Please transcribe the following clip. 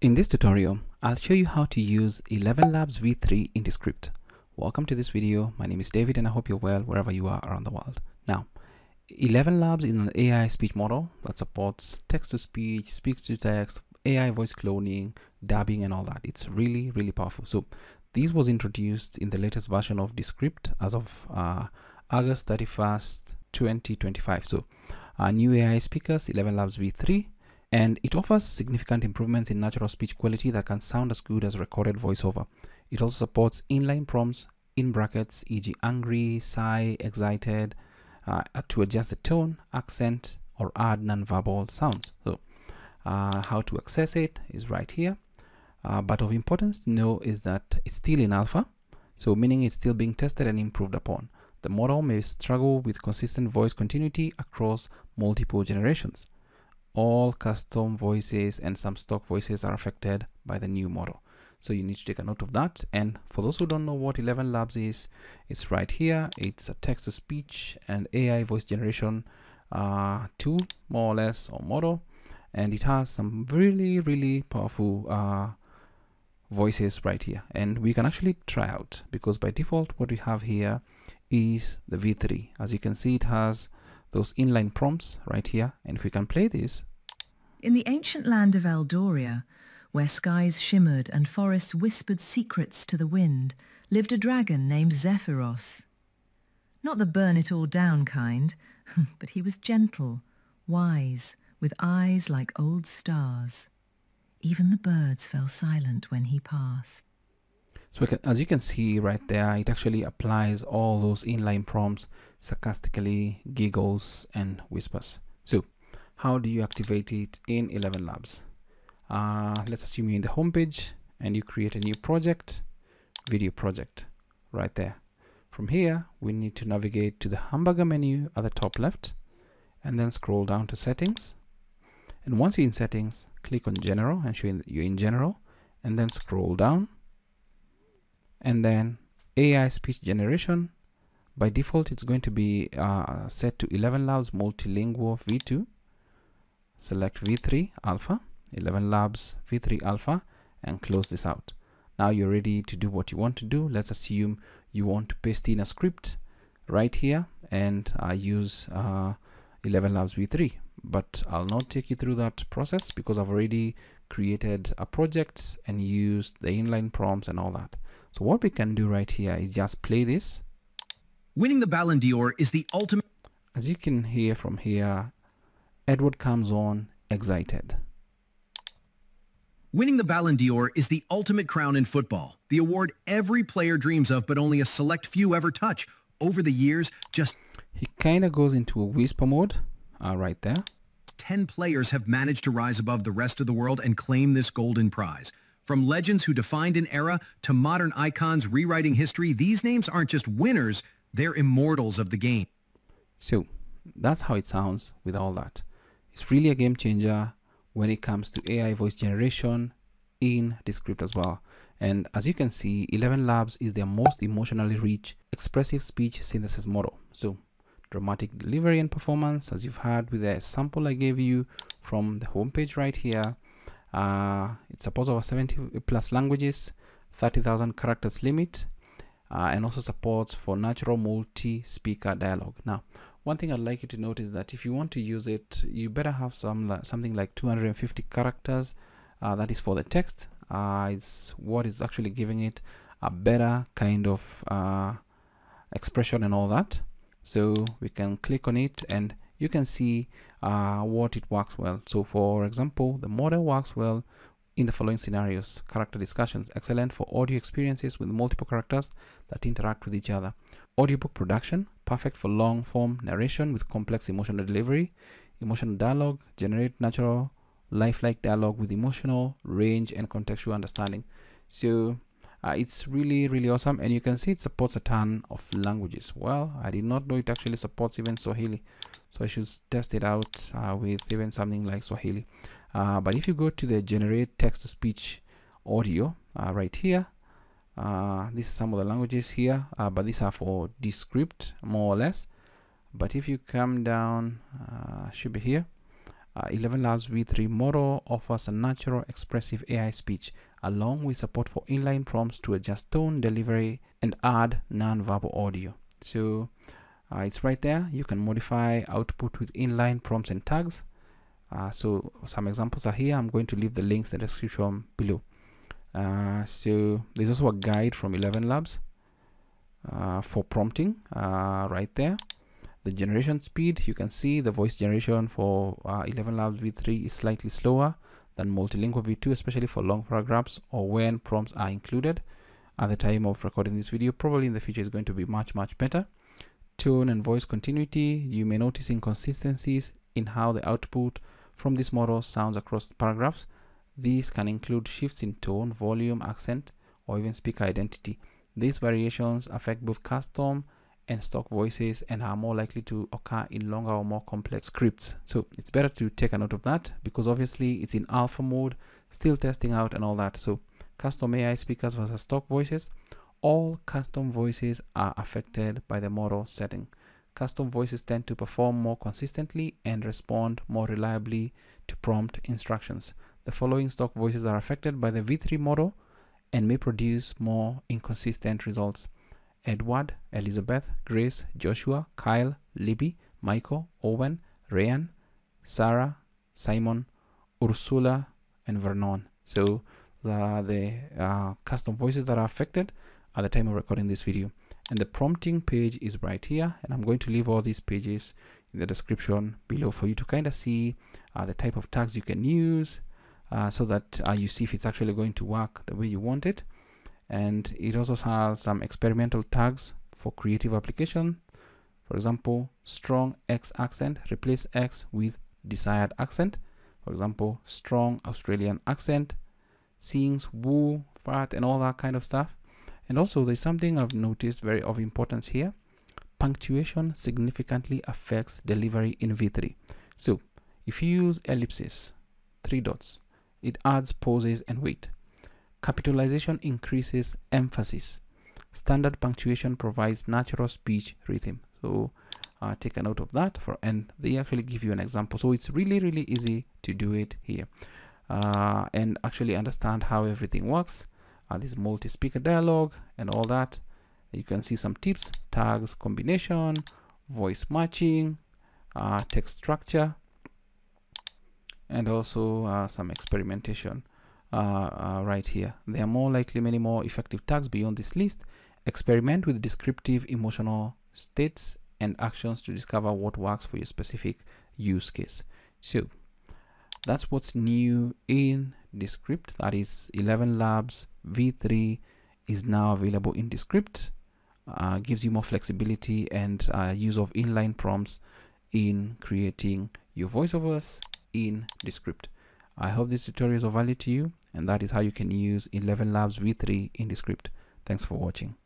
In this tutorial, I'll show you how to use ElevenLabs V3 in Descript. Welcome to this video. My name is David and I hope you're well wherever you are around the world. Now, ElevenLabs is an AI speech model that supports text-to-speech, speech-to-text, AI voice cloning, dubbing and all that. It's really powerful. So this was introduced in the latest version of Descript as of August 31st, 2025. So new AI speakers, ElevenLabs V3, and it offers significant improvements in natural speech quality that can sound as good as recorded voiceover. It also supports inline prompts in brackets, e.g. angry, sigh, excited, to adjust the tone, accent, or add non-verbal sounds. So how to access it is right here. But of importance to know is that it's still in alpha, so meaning it's still being tested and improved upon. The model may struggle with consistent voice continuity across multiple generations. All custom voices and some stock voices are affected by the new model. So you need to take a note of that. And for those who don't know what ElevenLabs is, it's right here. It's a text-to-speech and AI voice generation tool, more or less, or model. And it has some really powerful voices right here. And we can actually try out, because by default, what we have here is the V3. As you can see, it has those inline prompts right here. And if we can play this. In the ancient land of Eldoria, where skies shimmered and forests whispered secrets to the wind, lived a dragon named Zephyros. Not the burn-it-all-down kind, but he was gentle, wise, with eyes like old stars. Even the birds fell silent when he passed. So as you can see right there, it actually applies all those inline prompts sarcastically, giggles, and whispers. So how do you activate it in ElevenLabs? Let's assume you're in the home page and you create a new project, video project, right there. From here, we need to navigate to the hamburger menu at the top left and then scroll down to settings. And once you're in settings, click on general and show you're in general, and then scroll down. And then AI speech generation, by default, it's going to be set to ElevenLabs Multilingual V2. Select V3 Alpha, ElevenLabs V3 Alpha, and close this out. Now you're ready to do what you want to do. Let's assume you want to paste in a script right here and use ElevenLabs V3. But I'll not take you through that process because I've already created a project and used the inline prompts and all that. So what we can do right here is just play this. Winning the Ballon d'Or is the ultimate. As you can hear from here, Edward comes on excited. Winning the Ballon d'Or is the ultimate crown in football, the award every player dreams of, but only a select few ever touch. Over the years, just he kind of goes into a whisper mode right there. 10 players have managed to rise above the rest of the world and claim this golden prize. From legends who defined an era to modern icons rewriting history, these names aren't just winners, they're immortals of the game. So that's how it sounds with all that. It's really a game changer when it comes to AI voice generation in Descript as well. And as you can see, ElevenLabs is their most emotionally rich, expressive speech synthesis model. So dramatic delivery and performance, as you've heard with the sample I gave you from the homepage right here. It supports over 70 plus languages, 30,000 characters limit, and also supports for natural multi-speaker dialogue. Now, one thing I'd like you to note is that if you want to use it, you better have something like 250 characters. That is for the text. It's what is actually giving it a better kind of expression and all that. So we can click on it and you can see what it works well. So for example, the model works well in the following scenarios. Character discussions, excellent for audio experiences with multiple characters that interact with each other. Audiobook production, perfect for long form narration with complex emotional delivery. Emotional dialogue, generate natural lifelike dialogue with emotional range and contextual understanding. So it's really awesome, and you can see it supports a ton of languages. Well, I did not know it actually supports even Swahili, so I should test it out with even something like Swahili. But if you go to the generate text-to-speech audio right here, this is some of the languages here, but these are for Descript more or less. But if you come down, should be here, ElevenLabs V3 model offers a natural expressive AI speech along with support for inline prompts to adjust tone, delivery, and add non-verbal audio. So it's right there. You can modify output with inline prompts and tags. So some examples are here. I'm going to leave the links in the description below. So there's also a guide from ElevenLabs for prompting right there. The generation speed, you can see the voice generation for ElevenLabs V3 is slightly slower than Multilingual V2, especially for long paragraphs or when prompts are included. At the time of recording this video, probably in the future is going to be much better. Tone and voice continuity, you may notice inconsistencies in how the output from this model sounds across paragraphs. These can include shifts in tone, volume, accent, or even speaker identity. These variations affect both custom and stock voices and are more likely to occur in longer or more complex scripts. So it's better to take a note of that, because obviously it's in alpha mode, still testing out and all that. So custom AI speakers versus stock voices, all custom voices are affected by the model setting. Custom voices tend to perform more consistently and respond more reliably to prompt instructions. The following stock voices are affected by the V3 model and may produce more inconsistent results: Edward, Elizabeth, Grace, Joshua, Kyle, Libby, Michael, Owen, Ryan, Sarah, Simon, Ursula, and Vernon. So the custom voices that are affected at the time of recording this video. And the prompting page is right here, and I'm going to leave all these pages in the description below for you to kind of see the type of tags you can use, so that you see if it's actually going to work the way you want it. And it also has some experimental tags for creative application. For example, strong X accent, replace X with desired accent. For example, strong Australian accent, sings, woo, fart, and all that kind of stuff. And also there's something I've noticed very of importance here. Punctuation significantly affects delivery in V3. So if you use ellipses, 3 dots, it adds pauses and weight. Capitalization increases emphasis. Standard punctuation provides natural speech rhythm. So take a note of that, and they actually give you an example. So it's really easy to do it here and actually understand how everything works. This multi-speaker dialogue and all that. You can see some tips: tags combination, voice matching, text structure, and also some experimentation right here. There are more likely many more effective tags beyond this list. Experiment with descriptive emotional states and actions to discover what works for your specific use case. So that's what's new in Descript. That is ElevenLabs V3 is now available in Descript. Gives you more flexibility and use of inline prompts in creating your voiceovers in Descript. I hope this tutorial is of value to you, and that is how you can use ElevenLabs V3 in Descript. Thanks for watching.